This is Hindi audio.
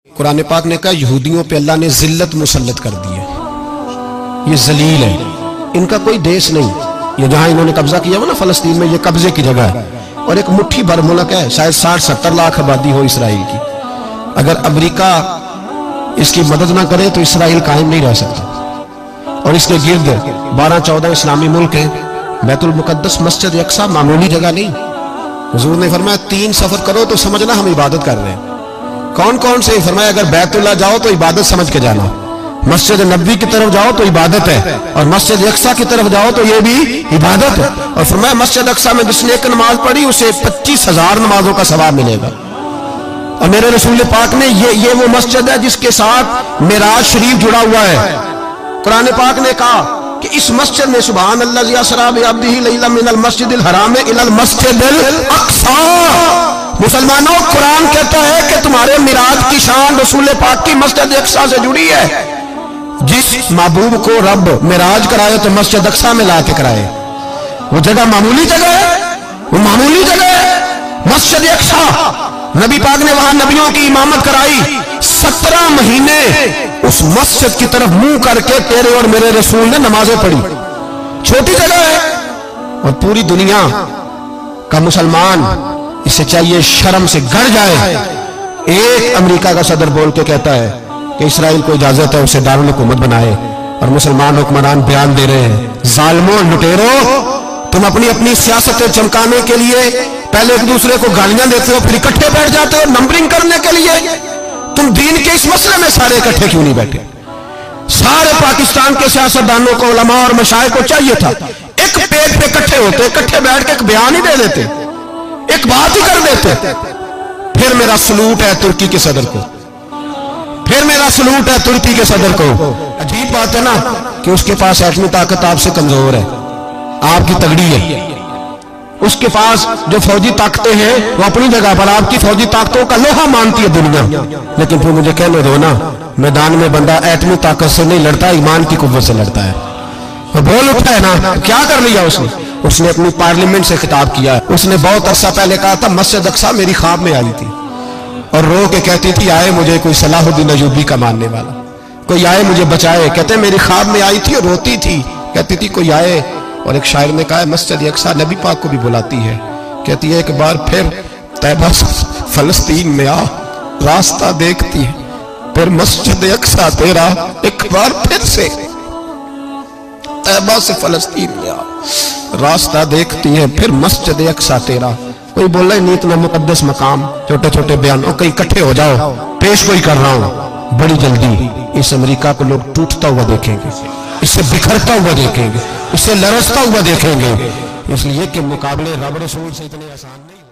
कुरान पाक ने कहा यहूदियों पे अल्लाह ने जिल्लत मुसल्लत कर दी है, ये जलील है, इनका कोई देश नहीं। ये जहां इन्होंने कब्जा किया हुआ ना फलस्तीन में, ये कब्जे की जगह है और एक मुट्ठी भर मुल्क है, शायद 60-70 लाख आबादी हो इसराइल की। अगर अमेरिका इसकी मदद ना करे तो इसराइल कायम नहीं रह सकता। और इसके गिर्द 12-14 इस्लामी मुल्क हैं। बैतुल मुकद्दस मस्जिद अक्सा मामूली जगह नहीं। हुजूर ने फरमाया 3 सफर करो तो समझना हम इबादत कर रहे हैं। कौन कौन से? फरमाया अगर बैतुल्लाह जाओ तो इबादत समझ के जाना, मस्जिद नबी की तरफ जाओ तो इबादत है, और मस्जिद अक्सा की तरफ जाओ तो ये भी इबादत है। और फरमाया मस्जिद अक्सा में जिसने एक नमाज पढ़ी उसे 25,000 नमाजों का सवाब मिलेगा। और मेरे रसूल पाक ने ये वो मस्जिद है जिसके साथ मेराज शरीफ जुड़ा हुआ है। कुरान पाक ने कहा कि इस मस्जिद में सुभान अल्लाज़ी असरा बिअब्दिही लैला मिनल मस्जिदिल हराम इलल मस्जिदिल अक्सा। मुसलमानों, कुरान कहता है कि तुम्हारे मिराज की शान रसूल पाक की मस्जिद अक्सा से जुड़ी है। जिस महबूब को रब मिराज कराए तो मस्जिद अक्सा में ला के कराए। वो जगह मामूली जगह है, वो मामूली जगह है मस्जिद अक्सा। नबी पाक ने वहां नबियों की इमामत कराई। 17 महीने उस मस्जिद की तरफ मुंह करके तेरे और मेरे रसूल ने नमाजें पढ़ी। छोटी जगह है और पूरी दुनिया का मुसलमान इसे चाहिए शर्म से गड़ जाए। एक अमेरिका का सदर बोल के कहता है कि इसराइल को इजाजत है उसे दारुल हुकूमत बनाए, और मुसलमान हुक्मरान बयान दे रहे हैं जालिमों लुटेरो, तुम अपनी अपनी सियासतें चमकाने के लिए पहले एक दूसरे को गालियां देते हो, फिर इकट्ठे बैठ जाते हो नंबरिंग करने के लिए। तुम दीन के इस मसले में सारे इकट्ठे क्यों नहीं बैठे? सारे पाकिस्तान के सियासतदानों को, उलमा और मशाइख को चाहिए था एक पेज पे इकट्ठे होते, इकट्ठे बैठ के एक बयान ही दे देते, एक बात ही कर देते। फिर मेरा सलूट है तुर्की के सदर को, फिर मेरा सलूट है तुर्की के सदर को। अजीब बात है ना कि उसके पास एटमी ताकत आपसे कमजोर है, आपकी तगड़ी है। उसके पास जो फौजी ताकतें हैं वो अपनी जगह पर, आपकी फौजी ताकतों का लोहा मानती है दुनिया। लेकिन फिर मुझे कहने दो ना, मैदान में बंदा एटमी ताकत से नहीं लड़ता, ईमान की कुव्वत से लड़ता है। वो बोल उठा है ना, क्या कर लिया उसने? उसने अपनी पार्लियामेंट से खिताब किया है। उसने बहुत अरसा पहले कहा था मस्जिद अक्सा मेरी ख्वाब में आई थी, और रो के कहती थी आए मुझे कोई सलाहुद्दीन अय्यूबी का मानने वाला, कोई आए मुझे बचाए। कहते मेरी ख्वाब में आई थी और रोती थी, कहती थी कोई आए। और एक शायर ने कहा मस्जिद अक्सा नबी पाक को भी बुलाती है, कहती है एक बार फिर तैबा फलस्तीन में आ, रास्ता देखती है फिर मस्जिद अक्सा तेरा, एक बार फिर से तैबा से फलस्तीन में आ, रास्ता देखती है फिर मस्जिद अक्सा तेरा। कोई बोल रहा है नीत ना मुकद्दस मकाम, छोटे छोटे बयानों कहीं इकट्ठे हो जाओ, पेश कोई कर रहा हूं। बड़ी जल्दी इस अमेरिका को लोग टूटता हुआ देखेंगे, इससे बिखरता हुआ देखेंगे, इससे लरसता हुआ देखेंगे, इसलिए कि मुकाबले रब रसूल से इतने आसान नहीं।